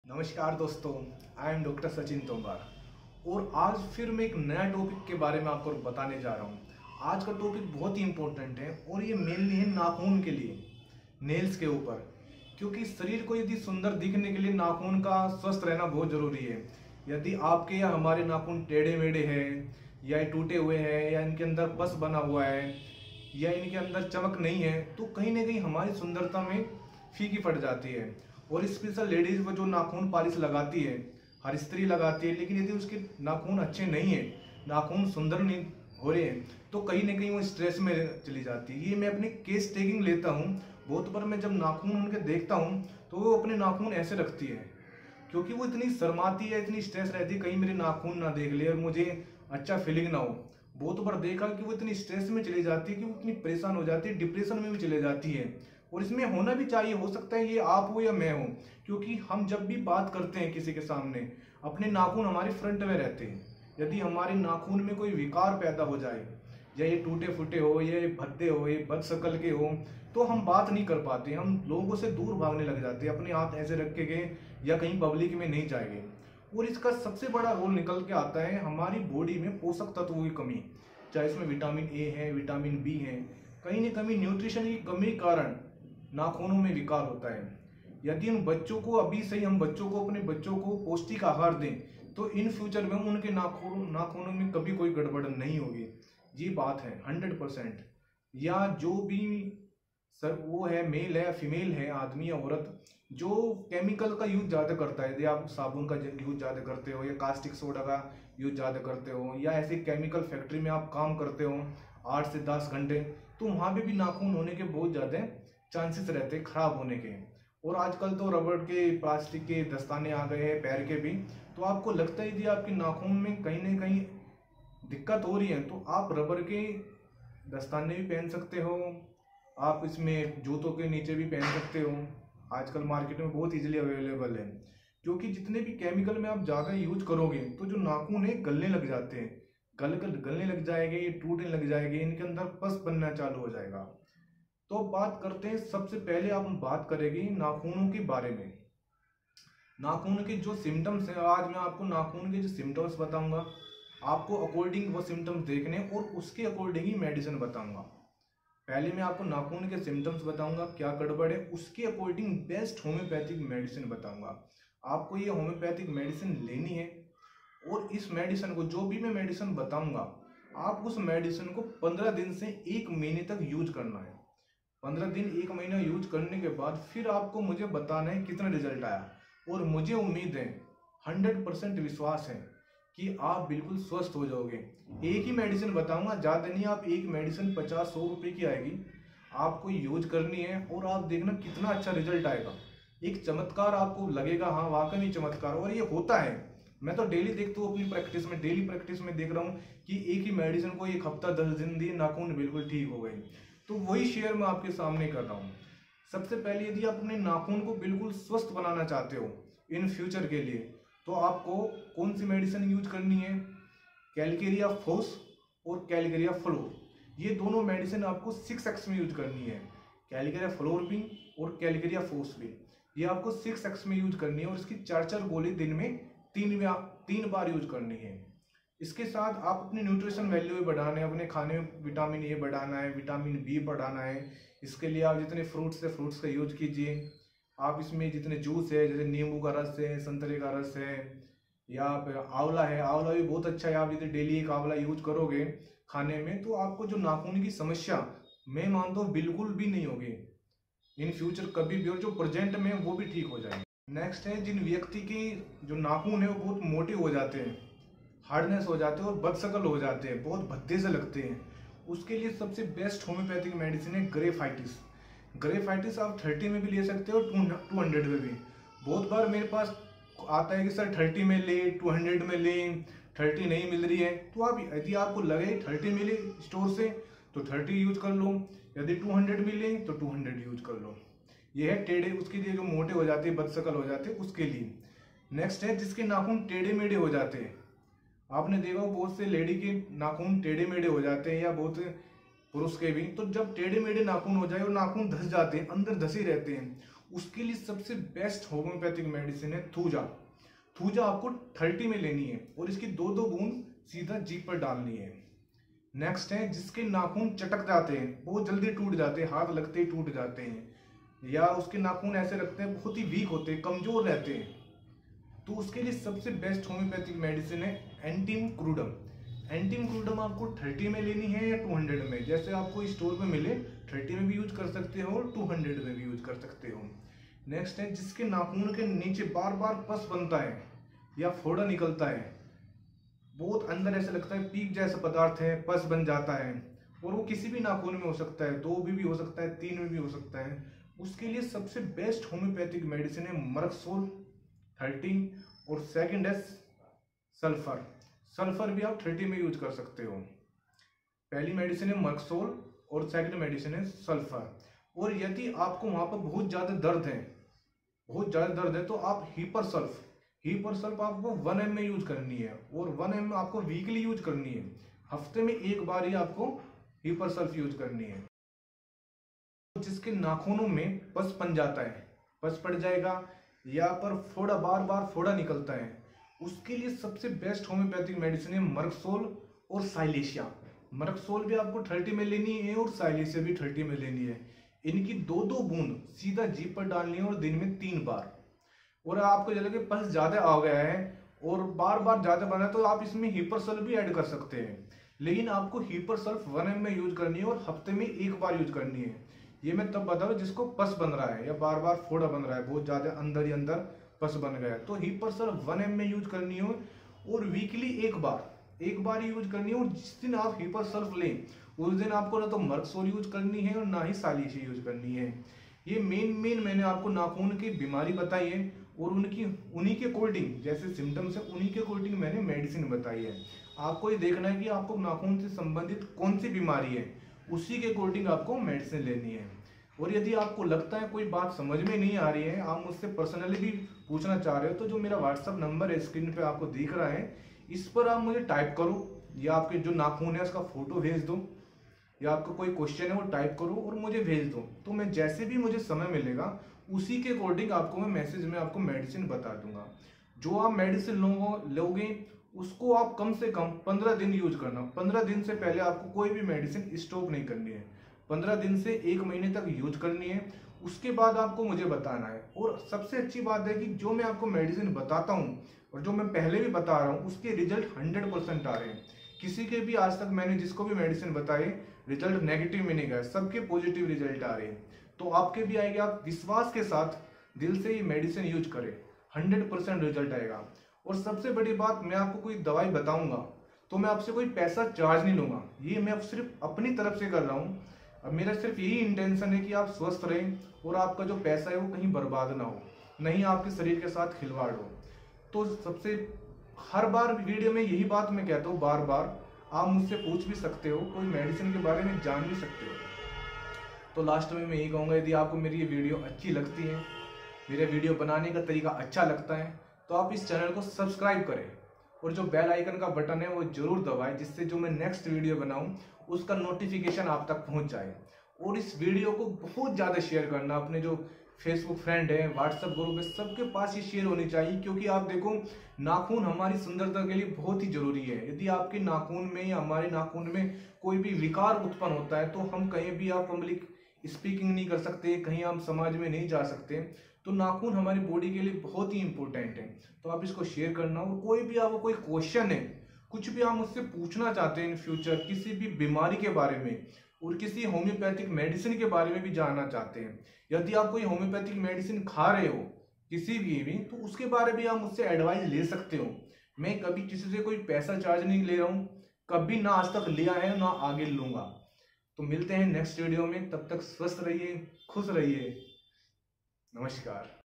नमस्कार दोस्तों, I am doctor Sachin तोमार और आज फिर मैं एक नया टॉपिक के बारे में आपको बताने जा रहा हूँ। आज का टॉपिक बहुत ही इम्पोर्टेंट है और ये मेनली है नाखून के लिए, नेल्स के ऊपर। क्योंकि शरीर को यदि सुंदर दिखने के लिए नाखून का स्वस्थ रहना बहुत ज़रूरी है। यदि आपके या हमारे नाखून टेढ़े मेढ़े हैं या टूटे हुए हैं या इनके अंदर पस बना हुआ है या इनके अंदर चमक नहीं है तो कहीं ना कहीं हमारी सुंदरता में फीकी पड़ जाती है। और स्पेशल लेडीज वो जो नाखून पॉलिश लगाती है, हर स्त्री लगाती है, लेकिन यदि उसके नाखून अच्छे नहीं है, नाखून सुंदर नहीं हो रहे हैं तो कहीं ना कहीं वो स्ट्रेस में चली जाती है। ये मैं अपने केस टेकिंग लेता हूँ। बहुत बार मैं जब नाखून उनके देखता हूँ तो वो अपने नाखून ऐसे रखती है क्योंकि वो इतनी शर्माती है, इतनी स्ट्रेस रहती है कहीं मेरे नाखून ना देख ले और मुझे अच्छा फीलिंग ना हो। बहुत बार देखा कि वो इतनी स्ट्रेस में चली जाती है कि वो इतनी परेशान हो जाती है, डिप्रेशन में भी चले जाती है। और इसमें होना भी चाहिए, हो सकता है ये आप हो या मैं हो, क्योंकि हम जब भी बात करते हैं किसी के सामने अपने नाखून हमारे फ्रंट में रहते हैं। यदि हमारे नाखून में कोई विकार पैदा हो जाए या ये टूटे फूटे हो, ये भद्दे हो, ये बदशक्ल के हो, तो हम बात नहीं कर पाते, हम लोगों से दूर भागने लग जाते हैं, अपने हाथ ऐसे रख के गए या कहीं पब्लिक में नहीं जाएंगे। और इसका सबसे बड़ा रोल निकल के आता है हमारी बॉडी में पोषक तत्वों की कमी, चाहे इसमें विटामिन ए है, विटामिन बी है, कहीं ना कहीं न्यूट्रिशन की कमी के कारण नाखूनों में विकार होता है। यदि उन बच्चों को अभी से ही हम अपने बच्चों को पौष्टिक आहार दें तो इन फ्यूचर में उनके नाखूनों में कभी कोई गड़बड़ नहीं होगी। ये बात है 100%। या जो भी सर वो है, मेल है फीमेल है, आदमी या औरत, जो केमिकल का यूज ज़्यादा करता है, यदि आप साबुन का यूज ज़्यादा करते हो या कास्टिक सोडा का यूज ज़्यादा करते हो या ऐसे केमिकल फैक्ट्री में आप काम करते हो 8 से 10 घंटे, तो वहाँ पे भी नाखून होने के बहुत ज़्यादा चांसेस रहते हैं खराब होने के। और आजकल तो रबड़ के, प्लास्टिक के दस्ताने आ गए हैं पैर के भी। तो आपको लगता है यदि आपके नाखून में कहीं ना कहीं दिक्कत हो रही है तो आप रबड़ के दस्ताने भी पहन सकते हो, आप इसमें जूतों के नीचे भी पहन सकते हो। आजकल मार्केट में बहुत इजीली अवेलेबल है, क्योंकि जितने भी केमिकल में आप ज़्यादा यूज करोगे तो जो नाखून है गलने लग जाते हैं, गलने लग जाएंगे, ये टूटने लग जाएंगे, इनके अंदर पस बनना चालू हो जाएगा। तो बात करते हैं, सबसे पहले आप बात करेंगे नाखूनों के बारे में। नाखून के जो सिम्टम्स हैं, आज मैं आपको नाखून के जो सिम्टम्स बताऊंगा, आपको अकॉर्डिंग वो सिम्टम्स देखने और उसके अकॉर्डिंग ही मेडिसिन बताऊंगा। पहले मैं आपको नाखून के सिम्टम्स बताऊंगा क्या गड़बड़ है, उसके अकॉर्डिंग बेस्ट होम्योपैथिक मेडिसिन बताऊंगा। आपको ये होम्योपैथिक मेडिसिन लेनी है और इस मेडिसिन को, जो भी मैं मेडिसिन बताऊंगा, आप उस मेडिसिन को 15 दिन से 1 महीने तक यूज करना है। 15 दिन 1 महीना यूज करने के बाद फिर आपको मुझे बताना है कितना रिजल्ट आया। और मुझे उम्मीद है, 100% विश्वास है कि आप बिल्कुल स्वस्थ हो जाओगे। एक ही मेडिसिन बताऊंगा, ज़्यादा नहीं। आप एक मेडिसिन 50-100 रुपये की आएगी, आपको यूज करनी है और आप देखना कितना अच्छा रिजल्ट आएगा। एक चमत्कार आपको लगेगा, हाँ वाकई में चमत्कार। और ये होता है, मैं तो डेली देखता हूँ अपनी प्रैक्टिस में, डेली प्रैक्टिस में देख रहा हूँ कि एक ही मेडिसिन को 1 हफ्ता 10 दिन दिए, नाखून बिल्कुल ठीक हो गए। तो वही शेयर मैं आपके सामने कर रहा हूँ। सबसे पहले यदि आप अपने नाखून को बिल्कुल स्वस्थ बनाना चाहते हो इन फ्यूचर के लिए, तो आपको कौन सी मेडिसिन यूज करनी है, कैलकेरिया फोस और कैलकेरिया फ्लोर। ये दोनों मेडिसिन आपको 6x में यूज करनी है। कैलकेरिया फ्लोर भी और कैलकेरिया फोस भी, ये आपको 6x में यूज करनी है और इसकी 4-4 गोली दिन में 3 बार यूज करनी है। इसके साथ आप अपनी न्यूट्रिशन वैल्यू भी बढ़ाना है, अपने खाने में विटामिन ए बढ़ाना है, विटामिन बी बढ़ाना है। इसके लिए आप जितने फ्रूट्स है, फ्रूट्स का यूज कीजिए। आप इसमें जितने जूस है, जैसे नींबू का रस है, संतरे का रस है, या आंवला है, आंवला भी बहुत अच्छा है। आप यदि डेली 1 आंवला यूज करोगे खाने में तो आपको जो नाखून की समस्या, मैं मानता हूँ बिल्कुल भी नहीं होगी इन फ्यूचर कभी भी, और जो प्रेजेंट में वो भी ठीक हो जाएगी। नेक्स्ट है, जिन व्यक्ति की जो नाखून है वो बहुत मोटे हो जाते हैं, हार्डनेस हो जाते हैं और बदशक्ल हो जाते हैं, बहुत भद्दे से लगते हैं, उसके लिए सबसे बेस्ट होम्योपैथिक मेडिसिन है ग्रेफाइटिस। ग्रेफाइटिस आप 30 में भी ले सकते हो, 200 में भी। बहुत बार मेरे पास आता है कि सर 30 में ले, 200 में ले, 30 नहीं मिल रही है। तो आप, यदि आपको लगे 30 मिले स्टोर से तो 30 यूज कर लो, यदि 200 मिले तो 200 यूज कर लो। ये है टेढ़े, उसके लिए जो मोटे हो जाते हैं, बदशक्ल हो जाते हैं, उसके लिए। नेक्स्ट है, जिसके नाखून टेढ़े मेढ़े हो जाते हैं। आपने देखा बहुत से लेडी के नाखून टेढ़े मेढ़े हो जाते हैं या बहुत पुरुष के भी। तो जब टेढ़े मेढ़े नाखून हो जाए और नाखून धस जाते हैं, अंदर धसे रहते हैं, उसके लिए सबसे बेस्ट होम्योपैथिक मेडिसिन है थूजा। थूजा आपको 30 में लेनी है और इसकी 2-2 बूंद सीधा जीभ पर डालनी है। नेक्स्ट है जिसके नाखून चटक जाते हैं, बहुत जल्दी टूट जाते हैं, हाथ लगते ही टूट जाते हैं, या उसके नाखून ऐसे लगते हैं बहुत ही वीक होते हैं, कमजोर रहते हैं, तो उसके लिए सबसे बेस्ट होम्योपैथिक मेडिसिन है एंटीम क्रूडम। एंटीम क्रूडम आपको 30 में लेनी है या 200 में, जैसे आपको स्टोर पे मिले 30 में भी यूज कर सकते हो और 200 में भी यूज कर सकते हो। नेक्स्ट है जिसके नाखून के नीचे बार बार पस बनता है या फोड़ा निकलता है, बहुत अंदर ऐसा लगता है पीक जैसा पदार्थ है, पस बन जाता है, और वो किसी भी नाखून में हो सकता है, 2 भी हो सकता है, 3 में भी हो सकता है, उसके लिए सबसे बेस्ट होम्योपैथिक मेडिसिन है मरक्सोल 30 और सेकंड है सल्फर। सल्फर भी आप 30 में यूज कर सकते हो। पहली मेडिसिन है मरक्सोल और सेकंड मेडिसिन है सल्फर। और यदि आपको वहां पर बहुत ज्यादा दर्द है तो आप हीपर सल्फ आपको 1 ml में यूज करनी है और 1 ml आपको वीकली यूज करनी है, हफ्ते में एक बार ही आपको हीपर सल्फ यूज करनी है। जिसके नाखूनों में पस बन जाता है, पस पड़ जाएगा या पर फोड़ा बार बार फोड़ा निकलता है, उसके लिए सबसे बेस्ट होम्योपैथिक मेडिसिन है मरक्सोल और साइलेशिया। मरक्सोल भी आपको 30 में लेनी है और साइलेशिया भी 30 में लेनी है। इनकी 2-2 बूंद सीधा जीभ पर डालनी है और दिन में 3 बार। और आपको जैसे कि पस ज्यादा आ गया है और बार बार ज्यादा बना है तो आप इसमें हीपर सल्फ भी ऐड कर सकते हैं, लेकिन आपको हीपर सल्फ 1 ml में यूज करनी है और हफ्ते में एक बार यूज करनी है। ये मैं तब बता रहा हूँ जिसको पस बन रहा है या बार बार फोड़ा बन रहा है, बहुत ज्यादा अंदर ही अंदर पस बन गया है, तो हीपर सल्फ 1 ml में यूज करनी हो और वीकली एक बार यूज करनी है। और जिस दिन आप हीपर सल्फ लें उस दिन आपको ना तो मरक्सोल यूज करनी है और ना ही साइलेशिया यूज करनी है। ये मेन मैंने आपको नाखून की बीमारी बताई है और उन्हीं के अकॉर्डिंग जैसे सिम्टम्स है उन्हीं के अकॉर्डिंग मैंने मेडिसिन बताई है। आपको ये देखना है कि आपको नाखून से संबंधित कौन सी बीमारी है, उसी के अकॉर्डिंग आपको मेडिसिन लेनी है। और यदि आपको लगता है कोई बात समझ में नहीं आ रही है, आप मुझसे पर्सनली भी पूछना चाह रहे हो, तो जो मेरा व्हाट्सअप नंबर है स्क्रीन पे आपको दिख रहा है, इस पर आप मुझे टाइप करो या आपके जो नाखून है उसका फोटो भेज दो या आपका कोई क्वेश्चन है वो टाइप करो और मुझे भेज दो, तो मैं जैसे भी मुझे समय मिलेगा उसी के अकॉर्डिंग आपको मैं मैसेज में आपको मेडिसिन बता दूंगा। जो आप मेडिसिन लोगे उसको आप कम से कम 15 दिन यूज करना। 15 दिन से पहले आपको कोई भी मेडिसिन स्टॉप नहीं करनी है, 15 दिन से 1 महीने तक यूज करनी है, उसके बाद आपको मुझे बताना है। और सबसे अच्छी बात है कि जो मैं आपको मेडिसिन बताता हूँ और जो मैं पहले भी बता रहा हूँ उसके रिजल्ट 100% आ रहे हैं। किसी के भी आज तक मैंने जिसको भी मेडिसिन बताए रिजल्ट नेगेटिव में नहीं गए, सबके पॉजिटिव रिजल्ट आ रहे हैं, तो आपके भी आएगा। आप विश्वास के साथ दिल से ये मेडिसिन यूज करें, 100% रिजल्ट आएगा। और सबसे बड़ी बात, मैं आपको कोई दवाई बताऊंगा तो मैं आपसे कोई पैसा चार्ज नहीं लूंगा, ये मैं सिर्फ अपनी तरफ से कर रहा हूँ। अब मेरा सिर्फ यही इंटेंशन है कि आप स्वस्थ रहें और आपका जो पैसा है वो कहीं बर्बाद ना हो, नहीं आपके शरीर के साथ खिलवाड़ हो। तो सबसे हर बार वीडियो में यही बात मैं कहता हूँ, बार बार आप मुझसे पूछ भी सकते हो, कोई मेडिसिन के बारे में जान भी सकते हो। तो लास्ट में मैं यही कहूँगा, यदि आपको मेरी ये वीडियो अच्छी लगती है, मेरे वीडियो बनाने का तरीका अच्छा लगता है, तो आप इस चैनल को सब्सक्राइब करें और जो बेल आइकन का बटन है वो जरूर दबाएं, जिससे जो मैं नेक्स्ट वीडियो बनाऊं उसका नोटिफिकेशन आप तक पहुंच जाए। और इस वीडियो को बहुत ज़्यादा शेयर करना, अपने जो फेसबुक फ्रेंड है, व्हाट्सएप ग्रुप है, सबके पास ये शेयर होनी चाहिए। क्योंकि आप देखो, नाखून हमारी सुंदरता के लिए बहुत ही जरूरी है। यदि आपके नाखून में या हमारे नाखून में कोई भी विकार उत्पन्न होता है तो हम कहीं भी आप पब्लिक स्पीकिंग नहीं कर सकते, कहीं हम समाज में नहीं जा सकते। तो नाखून हमारी बॉडी के लिए बहुत ही इंपॉर्टेंट है, तो आप इसको शेयर करना। और कोई भी आपको कोई क्वेश्चन है, कुछ भी आप मुझसे पूछना चाहते हैं इन फ्यूचर, किसी भी बीमारी के बारे में और किसी होम्योपैथिक मेडिसिन के बारे में भी जानना चाहते हैं, यदि आप कोई होम्योपैथिक मेडिसिन खा रहे हो किसी भी तो उसके बारे में आप मुझसे एडवाइस ले सकते हो। मैं कभी किसी से कोई पैसा चार्ज नहीं ले रहा हूँ, कभी ना आज तक लिया है ना आगे लूंगा। तो मिलते हैं नेक्स्ट वीडियो में, तब तक स्वस्थ रहिए, खुश रहिए, नमस्कार।